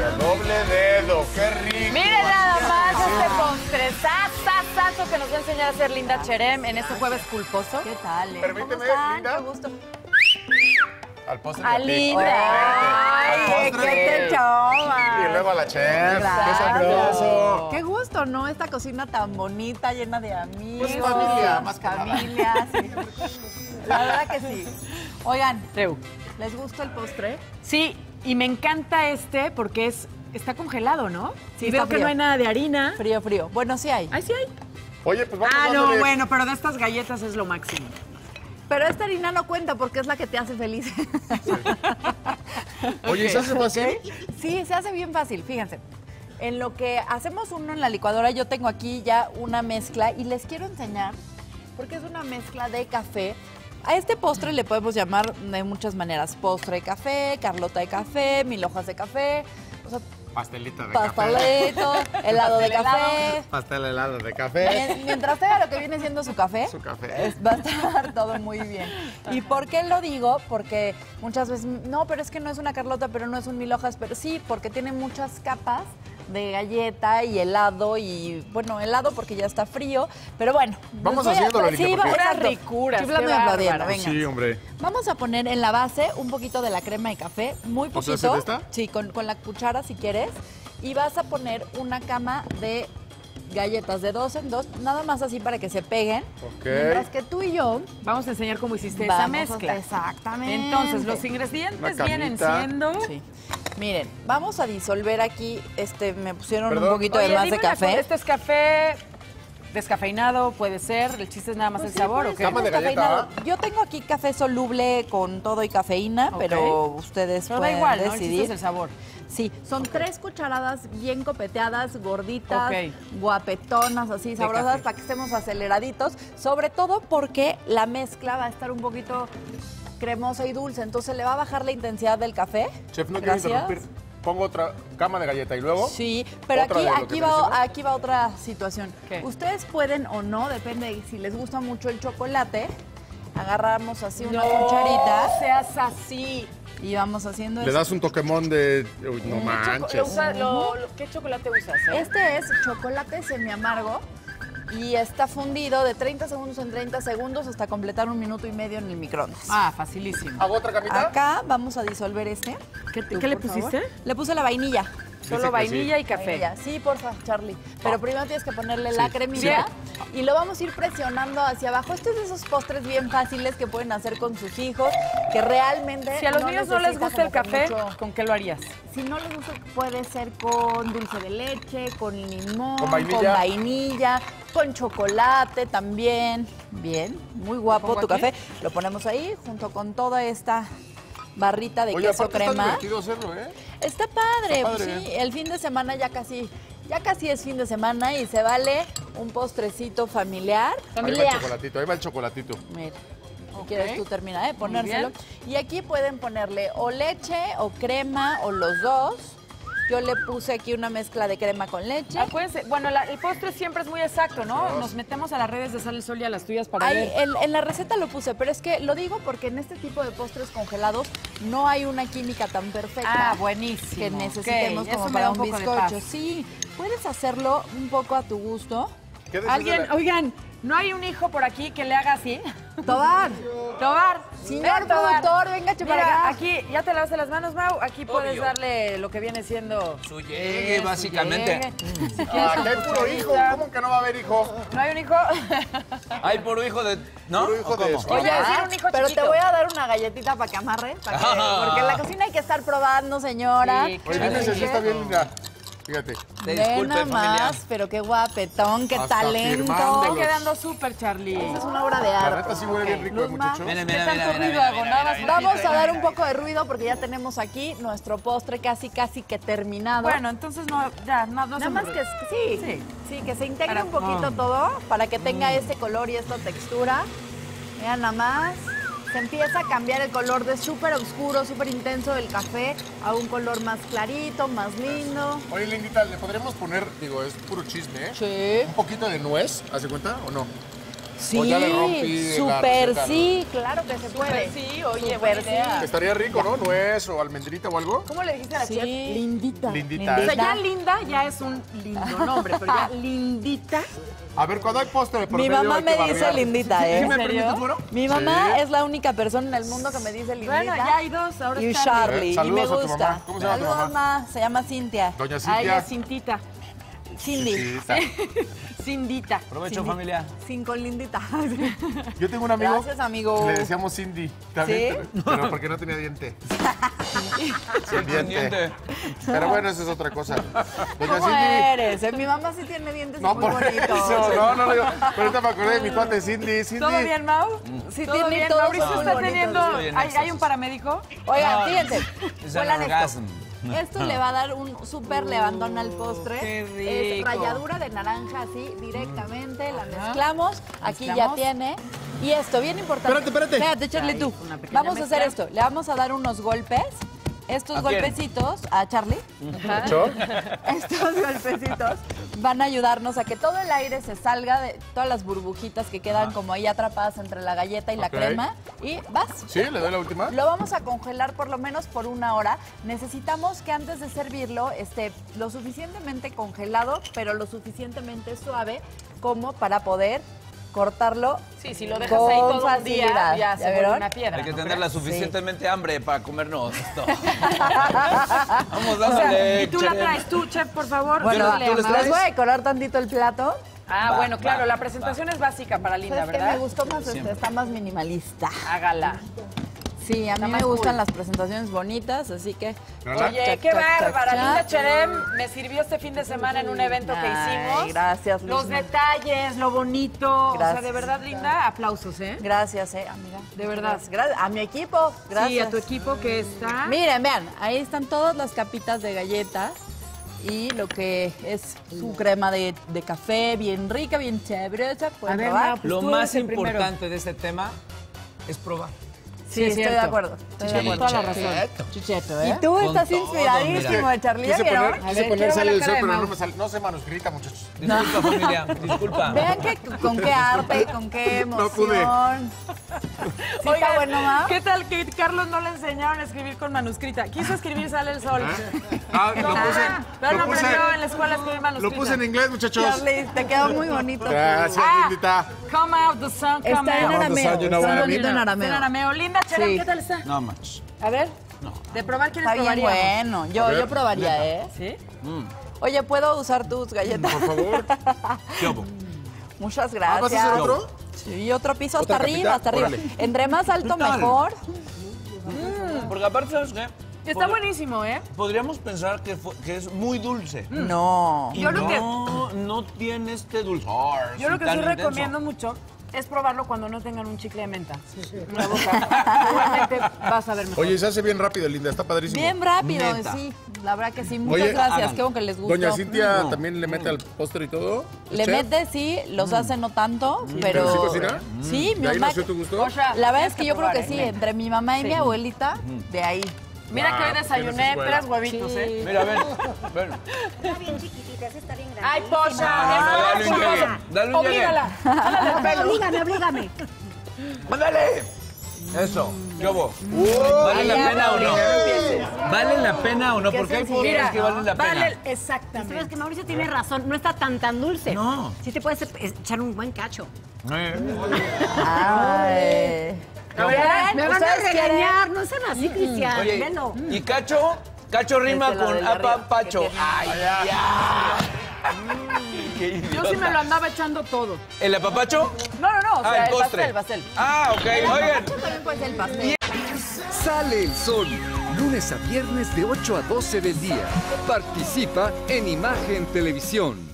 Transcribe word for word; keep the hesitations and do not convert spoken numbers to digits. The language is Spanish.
Doble dedo, qué rico. Miren nada más este postre sasasazo que nos va a enseñar a hacer Linda Cherem en este jueves culposo. ¿Qué tal? Eh? Permíteme, ¿Cómo están? Linda. Qué gusto. Al postre. A y ti. Linda. Ay, ¿qué te tomas? Y luego a la chef. Gracias. Qué sabroso. Qué gusto, ¿no? Esta cocina tan bonita, llena de amigos. Pues familia, más que nada. familia, sí. La verdad que sí. Oigan, Treu. ¿les gusta el postre? Sí, y me encanta este porque es está congelado, ¿no? Sí, y veo está que frío. no hay nada de harina. Frío, frío. Bueno, sí hay. Ay, sí hay. Oye, pues vamos Ah, no, dándole. bueno, pero de estas galletas es lo máximo. Pero esta harina no cuenta porque es la que te hace feliz. Oye, ¿y se hace fácil? ¿Ok? Sí, se hace bien fácil, fíjense. En lo que hacemos uno en la licuadora, yo tengo aquí ya una mezcla y les quiero enseñar, porque es una mezcla de café. A este postre le podemos llamar de muchas maneras. Postre de café, carlota de café, mil hojas de café, o sea, Pastelito de café. pastelito, helado de Pastel café. Pastel helado de café. Mien- Mientras tenga lo que viene siendo su café, Su café. es- va a estar todo muy bien. ¿Y por qué lo digo? Porque muchas veces, no, pero es que no es una carlota, pero no es un mil hojas, pero sí, porque tiene muchas capas de galleta y helado y, bueno, helado porque ya está frío, pero bueno. Vamos les voy a- haciéndolo, Linda, Sí, porque- va- Puras exacto. ricuras, Chiflando qué y aplaudiendo, bárbara. venga. Sí, hombre. Vamos a poner en la base un poquito de la crema de café, muy O sea, poquito. ¿de esta? Sí, con, con la cuchara si quieres. Y vas a poner una cama de galletas de dos en dos, nada más así para que se peguen. Ok. Mientras que tú y yo Vamos a enseñar cómo hiciste esa vamos mezcla. a- exactamente. Entonces, los ingredientes Una vienen camita. siendo... Sí. Miren, vamos a disolver aquí, este, me pusieron Perdón. un poquito Oye, de más dime de una cosa, café. ¿este es café descafeinado? Puede ser. El chiste es nada más Pues el sí, sabor, puede ¿o qué? ser Cama de descafeinado. galleta. Yo tengo aquí café soluble con todo y cafeína, Ok. pero ustedes Pero da pueden igual, ¿no? El chiste decidir. es el sabor. Sí, son tres cucharadas bien copeteadas, gorditas, Ok. guapetonas, así sabrosas, café. para que estemos aceleraditos. Sobre todo porque la mezcla va a estar un poquito cremosa y dulce, entonces le va a bajar la intensidad del café. Chef, no quiero Gracias. interrumpir. Pongo otra cama de galleta y luego. Sí, pero ¿Otra aquí, de lo que aquí, estás va, diciendo? aquí va otra situación. ¿Qué? Ustedes pueden o no, depende de si les gusta mucho el chocolate, agarramos así una No cucharita seas así. y vamos haciendo Le esto. das un Pokémon de. Uy, no ¿Qué, choco- manches. lo usa- lo- lo- ¿qué chocolate usas? eh? Este es chocolate semiamargo y está fundido de treinta segundos en treinta segundos hasta completar un minuto y medio en el microondas. Ah, facilísimo. ¿Hago otra camita? Acá vamos a disolver este. ¿Qué, Tú, qué le por favor. pusiste? Le puse la vainilla. Solo que vainilla sí. y café. Vainilla. Sí, porfa, Charlie. Pero primero tienes que ponerle la Sí, cremita y lo vamos a ir presionando hacia abajo. Este es de esos postres bien fáciles que pueden hacer con sus hijos, que realmente Si a los niños no les necesita gusta el como que café, mucho- ¿con qué lo harías? Si no les gusta, puede ser con dulce de leche, con limón, Con vainilla. con vainilla, con chocolate también. Bien, muy guapo ¿Pongo tu aquí? café. Lo ponemos ahí junto con toda esta barrita de Oye, queso aparte está crema. divertido hacerlo, ¿eh? Está padre, Está pues padre. sí, el fin de semana ya casi, ya casi es fin de semana y se vale un postrecito familiar. Ahí va el chocolatito, ahí va el chocolatito. Mira, si Ok. quieres tú termina de ponérselo. bien. Y aquí pueden ponerle o leche o crema o los dos. Yo le puse aquí una mezcla de crema con leche. Acuérdense, bueno, la- el postre siempre es muy exacto, ¿no? Nos metemos a las redes de Sal el Sol y a las tuyas para Ahí, ver. en, en la receta lo puse, pero es que lo digo porque en este tipo de postres congelados no hay una química tan perfecta. Ah, buenísimo. Que necesitemos Ok, como eso me para da un un poco de bizcocho. paz. Sí, puedes hacerlo un poco a tu gusto. ¿Qué decís de Alguien, la- oigan, ¿no hay un hijo por aquí que le haga así? Tobar. Tobar. Señor ven, Tobar. productor, venga, che, para Mira, acá. aquí ya te lavaste las manos, Mau. Aquí puedes Obvio. darle lo que viene siendo Su llegue, Eso, básicamente. llegue. Si quieres Ah, con que hay puro cucharita. hijo. ¿Cómo que no va a haber hijo? ¿No hay un hijo? Hay puro hijo de. ¿No? Puro hijo ¿O de cómo? eso. Oye, Ah, decir un hijo pero chiquito. te voy a dar una galletita para que amarre, para que- porque en la cocina hay que estar probando, señora. Sí, Oye, claro. dime si está bien, linda. Fíjate. Te Ve disculpe, nada familia. más, pero qué guapetón, qué Hasta talento. firmándolo. Está quedando súper, Charlie. Esa es una obra de La arte. neta sí huele bien rico el Luzma, muchacho. Mira, ¿Qué mira, tanto mira, mira, ruido mira, hago? mira, Nada más mira, Vamos mira, a dar mira, un poco de ruido porque ya tenemos aquí nuestro postre casi, casi que terminado. Bueno, entonces no, ya, no, no nada se más me- que sí, Sí. sí, que se integre Para- un poquito mm. todo para que tenga ese color y esta textura. Vean nada más. Se empieza a cambiar el color de súper oscuro, súper intenso del café a un color más clarito, más lindo. Oye, Lindita, ¿le podríamos poner, digo, es puro chisme, ¿eh? Sí. Un poquito de nuez, ¿hace cuenta o no? Sí, O ya le rompí la súper receta, sí, claro que se puede. sí, oye, Súper buena idea. sí. Estaría rico, ¿no? Nuez o almendrita o algo. ¿Cómo le dijiste a la Sí. chef? Lindita. Lindita. O sea, ya linda ya es un lindo nombre, pero ya lindita. A ver, cuando hay postre por Mi medio mamá hay me que dice barrear. lindita, ¿eh? ¿Sí me ¿En serio? permite, puro? Mi mamá Sí. es la única persona en el mundo que me dice lindita. Bueno, ya hay dos, ahora Y es Charlie, Eh, saludos y me a tu gusta. mamá. ¿Cómo se llama tu Saludos, mamá? mamá. Se llama Cintia. Doña A ella Cintia. es Cintita. Cindy. Cintita. Cindita. Provecho, familia. Sin con lindita. Yo tengo un amigo. Gracias, amigo. Le decíamos Cindy. También, ¿Sí? Pero porque no tenía diente. Sin diente. Diente. Pero bueno, eso es otra cosa. Doña ¿Cómo Cindy. eres? Eh, Mi mamá sí tiene dientes No, muy por bonitos. eso. No, no, no. Yo, pero ahorita me acordé de mi cuate Cindy. Cindy. ¿Todo bien, Mau? Sí, ¿Todo tiene bien? todos Mauricio muy está bonitos. teniendo... Estoy en ¿Hay, éxtasis. ¿Hay un paramédico? Oigan, No, fíjense. Es huelan an esto. orgasm. Esto le va a dar un súper levantón al postre. Qué Es rico. ralladura de naranja así directamente. La mezclamos. Aquí ya Mezclamos. tiene. Y esto, bien importante. Espérate, espérate. Espérate, Charlie, Ahí, tú. una pequeña Vamos a hacer mezcla. esto. Le vamos a dar unos golpes. Estos ¿A quién? golpecitos a Charlie. ¿Cho? Estos golpecitos van a ayudarnos a que todo el aire se salga de todas las burbujitas que quedan como ahí atrapadas entre la galleta y la Ok. crema. Y vas. ¿Sí? ¿Le doy la última? Lo vamos a congelar por lo menos por una hora. Necesitamos que antes de servirlo esté lo suficientemente congelado, pero lo suficientemente suave como para poder cortarlo. Sí, si lo dejas con ahí todo un facilidad. día, ya ¿Ya se vuelve vieron? una piedra. Hay que ¿no tenerla crees? suficientemente hambre para comernos esto. Vamos, O sea, dándole. y tú la Cherem. traes tú, chef, por favor. Bueno, Dale, ¿tú les Amado. les voy a decorar tantito el plato. Ah, Va, bueno, claro, va, la presentación es básica para Linda, ¿Sabes qué? ¿verdad? Me gustó más este, Siempre. está más minimalista. Hágala. Sí, a mí más me gustan cool. las presentaciones bonitas, así que... ¿Verdad? Oye, Chac, qué chac, chac, bárbara. chac. Linda Cherem me sirvió este fin de semana en un evento que Ay, hicimos. gracias, Los Luzma. detalles, lo bonito. O sea, Gracias. de verdad, Linda, aplausos, ¿eh? Gracias, eh, amiga. De verdad. Gracias. A mi equipo, gracias. Sí, a tu equipo que está. Miren, vean, ahí están todas las capitas de galleta y lo que es su crema de, de café, bien rica, bien chévere. ¿Pueden A ver, probar? Mau, pues Lo tú más eres el primero. importante de este tema es probar. Sí, Sí, es estoy de cierto. acuerdo. Estoy de Tienes acuerdo. toda la razón. Chicheto, ¿eh? Y tú Con estás todo, inspiradísimo, mira. Charlie. Quise ¿Ya vieron? poner, A quise ver, poner quiero sal ver el la sol, cara de pero Mau. no me sale. No sé manuscrita, muchachos. Disculpa, familia. Disculpa. Vean que, con qué arte, con qué emoción. No pude. ¿Sí está bueno, Mau? ¿Qué tal que Carlos no le enseñaron a escribir con manuscrita? Quiso escribir Sale el Sol. Ah, lo puse, Pero lo no puse, aprendió en la escuela a escribir lo manuscrita. puse en inglés, muchachos. Charlie, te quedó muy bonito. Gracias, Ah, Lindita. Come out the sun, come Está en out. arameo. you know Está what I bonito mean? en En arameo. arameo. Linda Cherem, Sí. ¿qué tal está? No much. A ver. De probar, ¿quiénes Está bien probaríamos? bueno. Yo, A ver, yo probaría, ¿eh? ¿Sí? Oye, ¿puedo usar tus galletas? Por favor. ¿Qué hubo? Muchas Ah, gracias. ¿vas a hacer otro? Sí, otro piso hasta ¿Otra arriba, capita? hasta arriba. Órale. Entre más alto, ¿Qué tal? mejor. Porque aparte, ¿sabes qué? Está Pod- buenísimo, ¿eh? Podríamos pensar que, fue- que es muy dulce. No. Y Yo lo que- no, no tiene este dulzor. Yo lo que tan sí intenso. recomiendo mucho es probarlo cuando no tengan un chicle de menta en la boca. Igualmente vas a ver mejor. Oye, se hace bien rápido, Linda. Está padrísimo. Bien rápido, Neta. sí. La verdad que sí. Muchas Oye, gracias. hagan. Qué bueno que les gustó. Doña Cintia No. también le mete al postre y todo. Le Chef. mete, sí, los hace no tanto, pero... ¿Pero sí cocina? Sí, mi ¿De ahí mamá... nació tu gusto? O sea, La verdad es tienes que yo creo probar, que sí, ¿eh? entre mi mamá y mi abuelita, de ahí. Mira que hoy Ah, desayuné tienes escuela. tres huevitos, Sí. ¿eh? Mira, ven, ven. Está bien chiquitita, esa está bien grande. ¡Ay, pocha! Ah, dale un llegue, dale un llegue. Oblígala. Jálale el pelo. Oblígame, oblígame. ¡Mándale! Eso, ¿qué hubo? ¿Vale la ya, pena o no? Mauricio, no empieces. ¿Vale la pena o no? Qué Porque hay sensibilidad, postres que valen la pena. Vale, exactamente. Sabes que Mauricio tiene razón, no está tan tan dulce. No. Sí te puedes echar un buen cacho. Eh. Ay. A ver, Me van a ¿ustedes quieren? regañar, no sean así, Cristian. Oye, Velo. ¿y Cacho? Cacho rima Desde la con del de arriba, apapacho. que tiene- ¡Ay, ya! Qué yo sí me idiota. lo andaba echando todo. ¿El apapacho? No, no, no. O sea, Ah, el el postre. pastel, el pastel. Ah, ok. Oigan. También puede ser el pastel. Sale el sol, lunes a viernes de ocho a doce del día. Participa en Imagen Televisión.